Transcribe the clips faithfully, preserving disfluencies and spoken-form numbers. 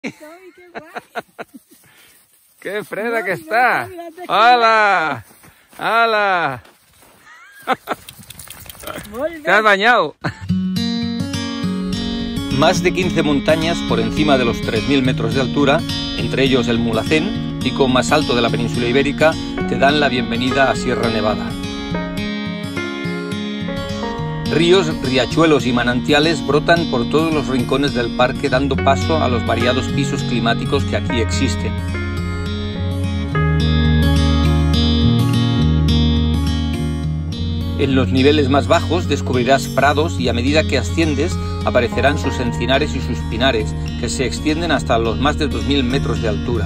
¡Qué freda que está! ¡Hala! ¡Hala! ¿Te has bañado? Más de quince montañas por encima de los tres mil metros de altura, entre ellos el Mulhacén, pico más alto de la península ibérica, te dan la bienvenida a Sierra Nevada. Ríos, riachuelos y manantiales brotan por todos los rincones del parque, dando paso a los variados pisos climáticos que aquí existen. En los niveles más bajos descubrirás prados y a medida que asciendes aparecerán sus encinares y sus pinares, que se extienden hasta los más de dos mil metros de altura.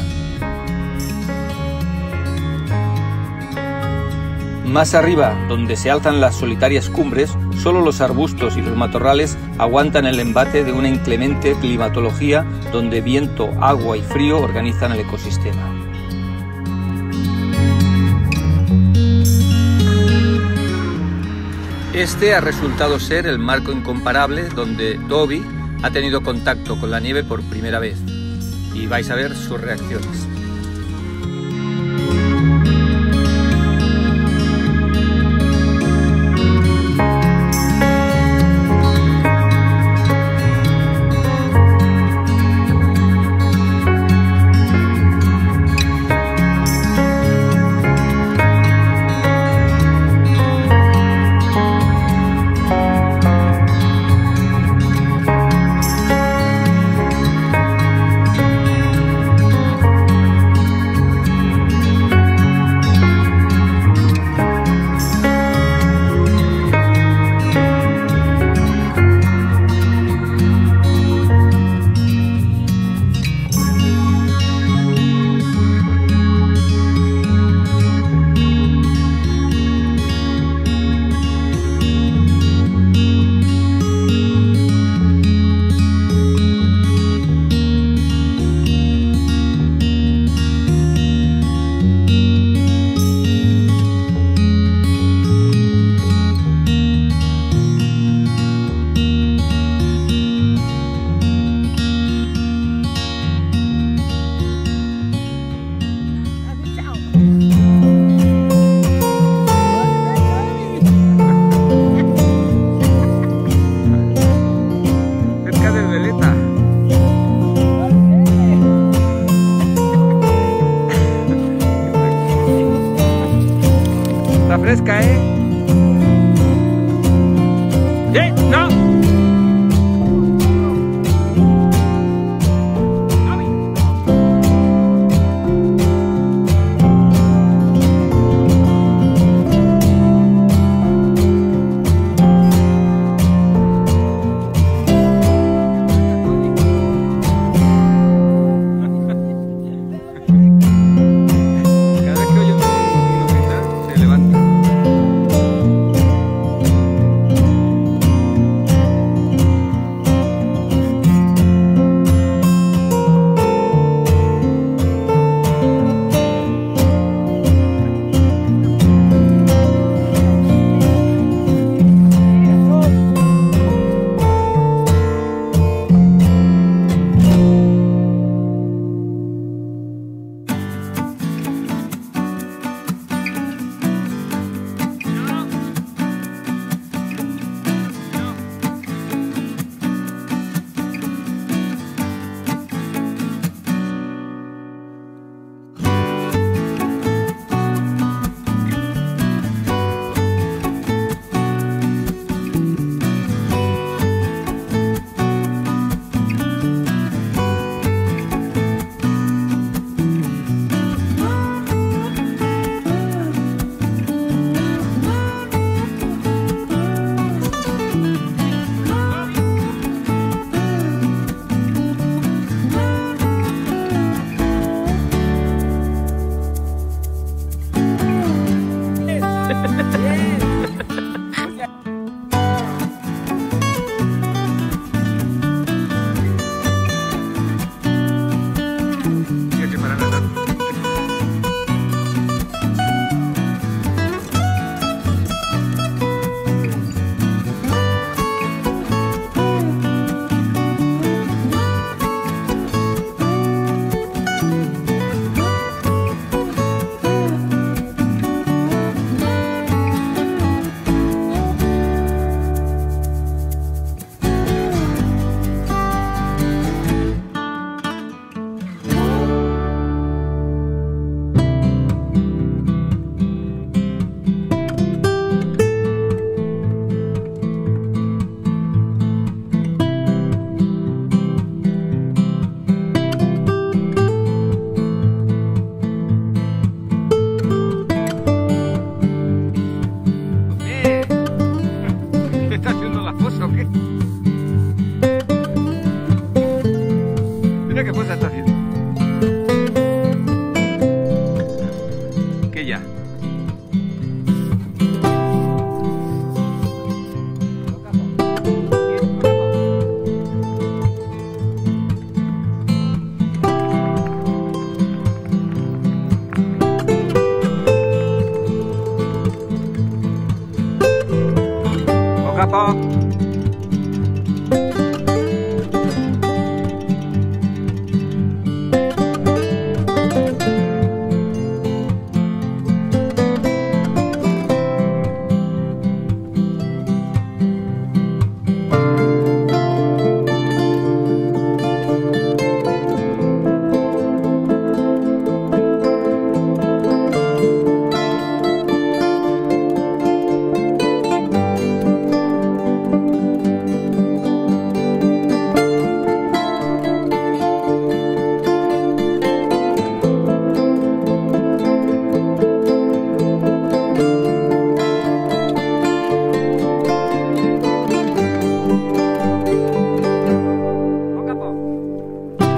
Más arriba, donde se alzan las solitarias cumbres, solo los arbustos y los matorrales aguantan el embate de una inclemente climatología donde viento, agua y frío organizan el ecosistema. Este ha resultado ser el marco incomparable donde Toby ha tenido contacto con la nieve por primera vez, y vais a ver sus reacciones. Fresca, ¿eh? ¿Eh? ¡No! Cada vez que oye un gritar, se levanta. está haciendo? ¿Qué ya? Poco a poco.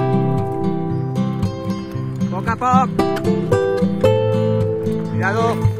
Poco a poco. Cuidado.